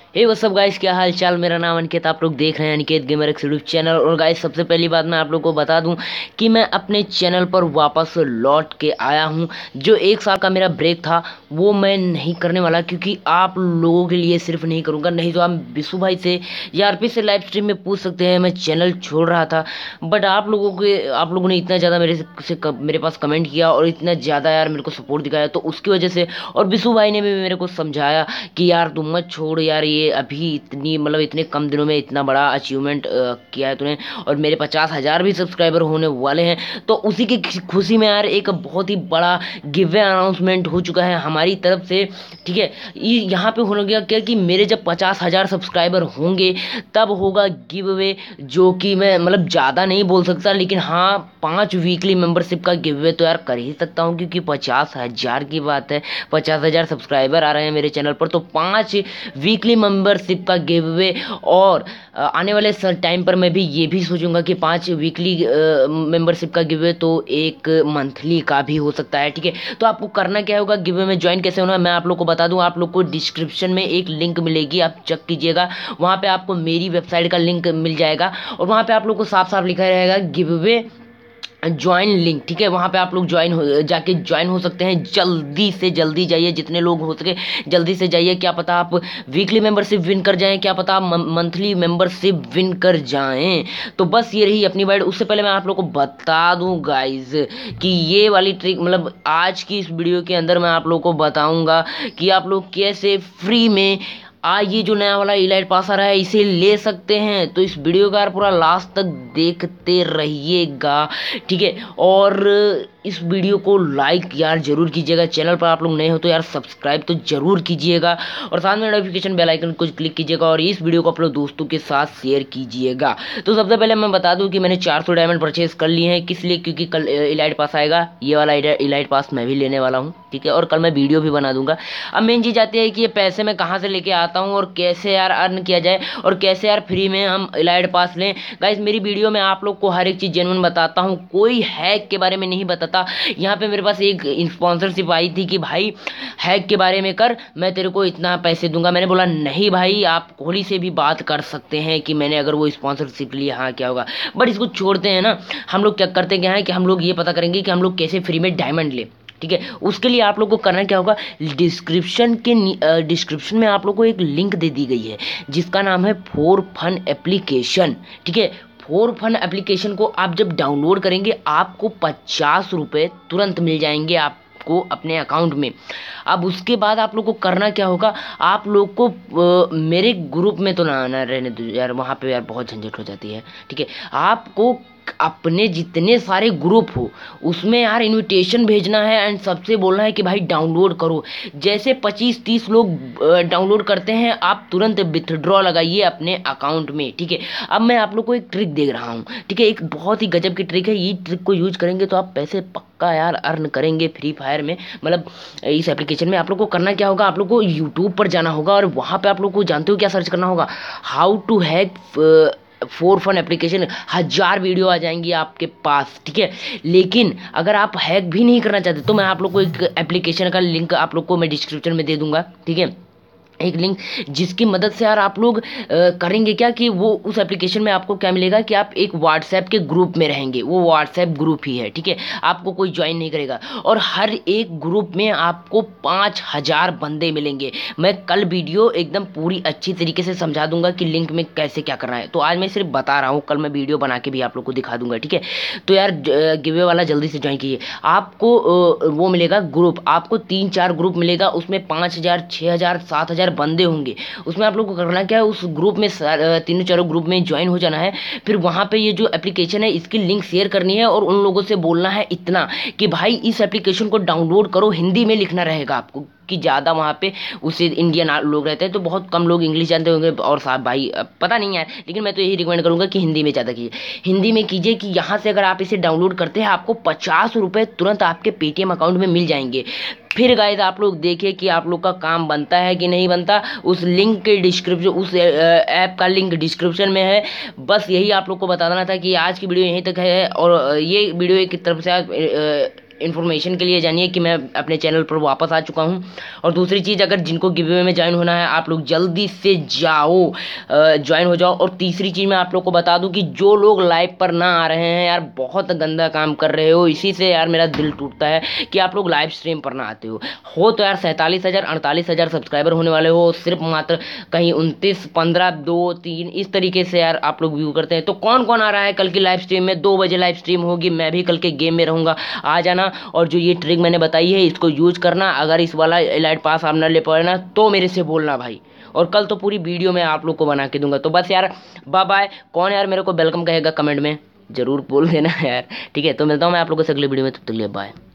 हे वो सब गाइस, क्या हाल चाल। मेरा नाम अनिकेत, आप लोग देख रहे हैं Aniket gamer x YouTube channel. और गाइस, सबसे पहली बात मैं आप लोग को बता दूं कि मैं अपने चैनल पर वापस लौट के आया हूं। जो 1 साल का मेरा ब्रेक था वो मैं नहीं करने वाला, क्योंकि आप लोगों के लिए सिर्फ नहीं करूंगा। नहीं तो आप विशु भाई से या आरपी से लाइव स्ट्रीम में पूछ सकते हैं, मैं चैनल छोड़ रहा था। बट आप लोगों ने इतना ज़्यादा मेरे पास कमेंट किया और इतना ज़्यादा यार मेरे को सपोर्ट दिखाया, तो उसकी वजह से। और विशु भाई ने भी मेरे को समझाया कि यार तुम मत छोड़ यार, ये अभी इतनी मतलब इतने कम दिनों में इतना बड़ा अचीवमेंट किया है तूने। और मेरे 50,000 भी सब्सक्राइबर होने वाले हैं, तो उसी की खुशी में यार एक बहुत ही बड़ा गिव अनाउंसमेंट हो चुका है हमारी तरफ से। ठीक है, यहाँ पे होने गया क्या कि मेरे जब 50,000 सब्सक्राइबर होंगे तब होगा गिव अवे, जो कि मैं मतलब ज़्यादा नहीं बोल सकता, लेकिन हाँ 5 वीकली मेंबरशिप का गिव अवे तो यार कर ही सकता हूँ, क्योंकि 50,000 की बात है। 50,000 सब्सक्राइबर आ रहे हैं मेरे चैनल पर, तो 5 वीकली मेंबरशिप का गिव अवे। और आने वाले टाइम पर मैं भी ये भी सोचूंगा कि 5 वीकली मेंबरशिप का गिव अवे तो एक मंथली का भी हो सकता है। ठीक है, तो आपको करना क्या होगा, गिव अवे में ज्वाइन कैसे होना है मैं आप लोग को बता दूं। आप लोग को डिस्क्रिप्शन में एक लिंक मिलेगी, आप चेक कीजिएगा। वहाँ पे आपको मेरी वेबसाइट का लिंक मिल जाएगा, और वहाँ पे आप लोग को साफ साफ लिखा रहेगा गिव अवे ज्वाइन लिंक। ठीक है, वहाँ पे आप लोग जाके ज्वाइन हो सकते हैं। जल्दी से जल्दी जाइए, जितने लोग हो सके जल्दी से जाइए। क्या पता आप वीकली मेंबरशिप विन कर जाएं, क्या पता आप मंथली मेंबरशिप विन कर जाएं। तो बस ये रही अपनी बाइट। उससे पहले मैं आप लोग को बता दूं गाइज कि ये वाली ट्रिक मतलब आज की इस वीडियो के अंदर मैं आप लोग को बताऊंगा कि आप लोग कैसे फ्री में ये जो नया वाला इलाइट पास आ रहा है इसे ले सकते हैं। तो इस वीडियो का यार पूरा लास्ट तक देखते रहिएगा। ठीक है, और इस वीडियो को लाइक यार जरूर कीजिएगा। चैनल पर आप लोग नए हो तो यार सब्सक्राइब तो जरूर कीजिएगा, और साथ में नोटिफिकेशन बेल आइकन को क्लिक कीजिएगा, और इस वीडियो को अपने दोस्तों के साथ शेयर कीजिएगा। तो सबसे पहले मैं बता दूं कि मैंने 400 डायमंड परचेज कर लिए हैं। किस लिए? क्योंकि कल इलाइट पास आएगा, ये वाला इलाइट पास मैं भी लेने वाला हूँ। ठीक है, और कल मैं वीडियो भी बना दूंगा। अब मेन चीज़ आती है कि ये पैसे मैं कहाँ से लेके आता हूँ और कैसे यार अर्न किया जाए, और कैसे यार फ्री में हम इलाइट पास लें। गाइस, मेरी वीडियो में आप लोग को हर एक चीज़ जेन्युइन बताता हूँ, कोई हैक के बारे में नहीं बताता। यहाँ पे मेरे पास एक स्पॉन्सरशिप आई थी कि भाई हैक के बारे में कर, मैं तेरे को इतना पैसे दूंगा। मैंने बोला नहीं भाई, आप कोहली से भी बात कर सकते हैं कि मैंने अगर वो स्पॉन्सरशिप लिया, हाँ क्या होगा। बट इसको छोड़ते हैं ना, हम लोग क्या करते क्या है कि हम लोग ये पता करेंगे कि हम लोग कैसे फ्री में डायमंड ले। ठीक है, उसके लिए आप लोग को करना क्या होगा, डिस्क्रिप्शन में आप लोग को एक लिंक दे दी गई है जिसका नाम है फोर फन एप्लीकेशन। ठीक है, फोर फन एप्लीकेशन को आप जब डाउनलोड करेंगे आपको 50 रुपये तुरंत मिल जाएंगे आपको अपने अकाउंट में। अब उसके बाद आप लोग को करना क्या होगा, आप लोग को मेरे ग्रुप में तो ना आना, रहने दो यार, वहाँ पे यार बहुत झंझट हो जाती है। ठीक है, आपको अपने जितने सारे ग्रुप हो उसमें यार इनविटेशन भेजना है, एंड सबसे बोलना है कि भाई डाउनलोड करो। जैसे 25-30 लोग डाउनलोड करते हैं, आप तुरंत विथड्रॉ लगाइए अपने अकाउंट में। ठीक है, अब मैं आप लोग को एक ट्रिक दे रहा हूँ। ठीक है, एक बहुत ही गजब की ट्रिक है। ये ट्रिक को यूज करेंगे तो आप पैसे पक्का यार अर्न करेंगे फ्री फायर में, मतलब इस एप्लीकेशन में। आप लोग को करना क्या होगा, आप लोग को यूट्यूब पर जाना होगा, और वहाँ पे आप लोग को जानते हो क्या सर्च करना होगा, how to hack for fun application. 1000 video आ जाएंगी आपके पास। ठीक है, लेकिन अगर आप हैक भी नहीं करना चाहते तो मैं आप लोग को एक एप्लीकेशन का लिंक आप लोग को मैं डिस्क्रिप्शन में दे दूंगा। ठीक है, एक लिंक जिसकी मदद से यार आप लोग करेंगे क्या कि वो उस एप्लीकेशन में आपको क्या मिलेगा कि आप एक व्हाट्सएप के ग्रुप में रहेंगे। वो व्हाट्सएप ग्रुप ही है। ठीक है, आपको कोई ज्वाइन नहीं करेगा, और हर एक ग्रुप में आपको 5000 बंदे मिलेंगे। मैं कल वीडियो एकदम पूरी अच्छी तरीके से समझा दूंगा कि लिंक में कैसे क्या करना है। तो आज मैं सिर्फ बता रहा हूँ, कल मैं वीडियो बना के भी आप लोग को दिखा दूंगा। ठीक है, तो यार गिवे वाला जल्दी से ज्वाइन कीजिए। आपको वो मिलेगा ग्रुप, आपको 3-4 ग्रुप मिलेगा, उसमें 5000, 6000, 7000 बंदे होंगे। उसमें आप लोग को करना क्या है, उस ग्रुप में 3-4 ग्रुप में ज्वाइन हो जाना है। फिर वहाँ पे ये जो एप्लीकेशन है इसकी लिंक शेयर करनी है, और उन लोगों से बोलना है इतना कि भाई इस एप्लीकेशन को डाउनलोड करो। हिंदी में लिखना रहेगा आपको, कि ज़्यादा वहाँ पे उसे इंडियन लोग रहते हैं, तो बहुत कम लोग इंग्लिश जानते होंगे। और साहब भाई पता नहीं है, लेकिन मैं तो यही रिकमेंड करूँगा कि हिंदी में ज़्यादा कीजिए। हिंदी में कीजिए कि यहाँ से अगर आप इसे डाउनलोड करते हैं आपको 50 रुपये तुरंत आपके पेटीएम अकाउंट में मिल जाएंगे। फिर गाइस आप लोग देखिए कि आप लोग का काम बनता है कि नहीं बनता। उस लिंक के डिस्क्रिप्शन, उस ऐप का लिंक डिस्क्रिप्शन में है। बस यही आप लोग को बताना था कि आज की वीडियो यहीं तक है, और ये वीडियो एक तरफ से इन्फॉर्मेशन के लिए जानिए कि मैं अपने चैनल पर वापस आ चुका हूँ। और दूसरी चीज़, अगर जिनको गिव अवे में ज्वाइन होना है आप लोग जल्दी से जाओ, ज्वाइन हो जाओ। और तीसरी चीज़ मैं आप लोग को बता दूं कि जो लोग लाइव पर ना आ रहे हैं यार, बहुत गंदा काम कर रहे हो। इसी से यार मेरा दिल टूटता है कि आप लोग लाइव स्ट्रीम पर ना आते हो तो यार 47,000 48,000 सब्सक्राइबर होने वाले हो, सिर्फ मात्र कहीं 29 15 2 3 इस तरीके से यार आप लोग व्यू करते हैं। तो कौन कौन आ रहा है कल की लाइव स्ट्रीम में? 2 बजे लाइव स्ट्रीम होगी, मैं भी कल के गेम में रहूँगा, आ जाना। और जो ये ट्रिक मैंने बताई है इसको यूज करना। अगर इस वाला एलाइट पास आप ना ले पाए ना तो मेरे से बोलना भाई, और कल तो पूरी वीडियो मैं आप लोग को बना के दूंगा। तो बस यार बाय बाय। कौन यार मेरे को वेलकम कहेगा कमेंट में जरूर बोल देना यार, ठीक है? तो मिलता हूँ मैं आप लोगों से अगले वीडियो में, तब तक के लिए बाय।